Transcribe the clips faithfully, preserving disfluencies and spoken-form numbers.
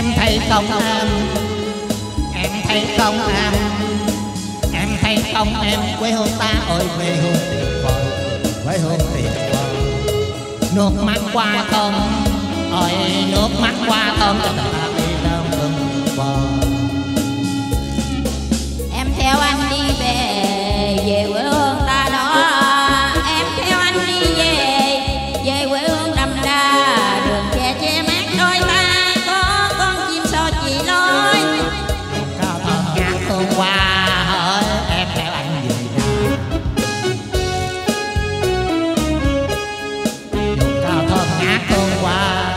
Em thấy không em, em thấy không em, em thấy không em, quê hương ta ơi quê hương tuyệt vời, quê hương tuyệt vời. Nước mắt qua thơm, ơi nước mắt qua thơm cho ta đi đâu từng bờ. Em theo anh đi về, về quê hương ta đó. Em theo anh đi về, về quê hương đầm đà. Đường che che mát đôi ta, có con chim so chỉ lối. Cao thơm ngát hương qua, hỡi em theo anh về nhà. Đường cao thơm ngát hương qua,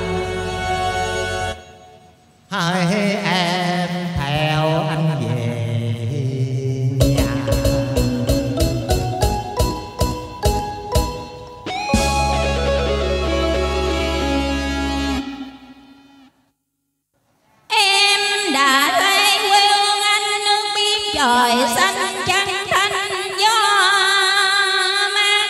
hỡi em theo anh về. Trời xanh trắng thanh gió mát,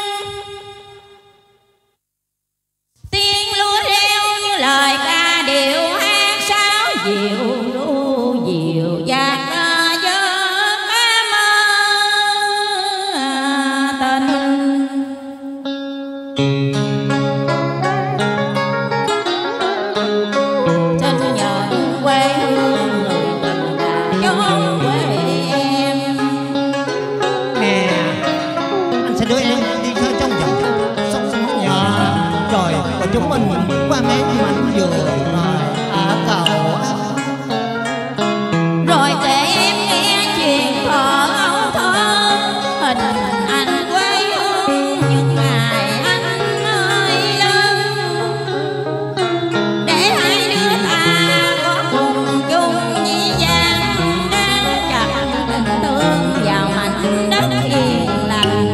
tiếng lúa reo như lời ca điệu hát sáo dịu ru dịu dàng gió cá mơ tình. Trên nhẫn quê hương người tình chốn quê. Đưa em đi khơi trong dòng sông sông nhỏ. Trời của chúng mình qua mấy mảnh vườn ở cầu. Rồi để em nghe chuyện thở âu thơ, hình ảnh quê hương những ngày anh ơi lớn. Để hai đứa ta có cùng chung dĩ dáng, đang chặt tình thương vào mảnh đất yên lành.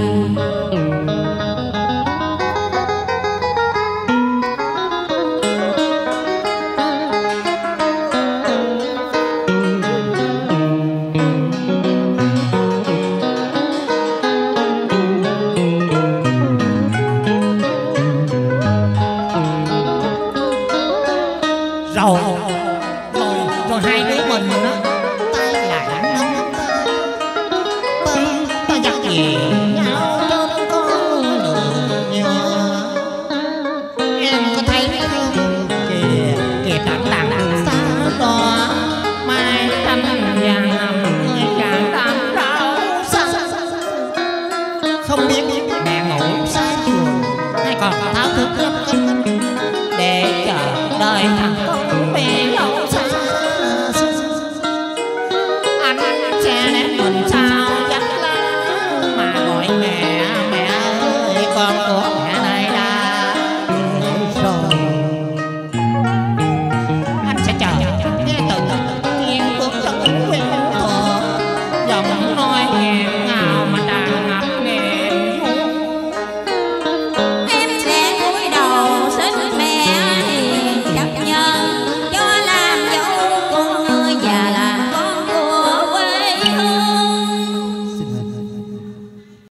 Rồi, rồi, rồi hai đứa mình á, tay lại nắm tay, ta, ta dắt về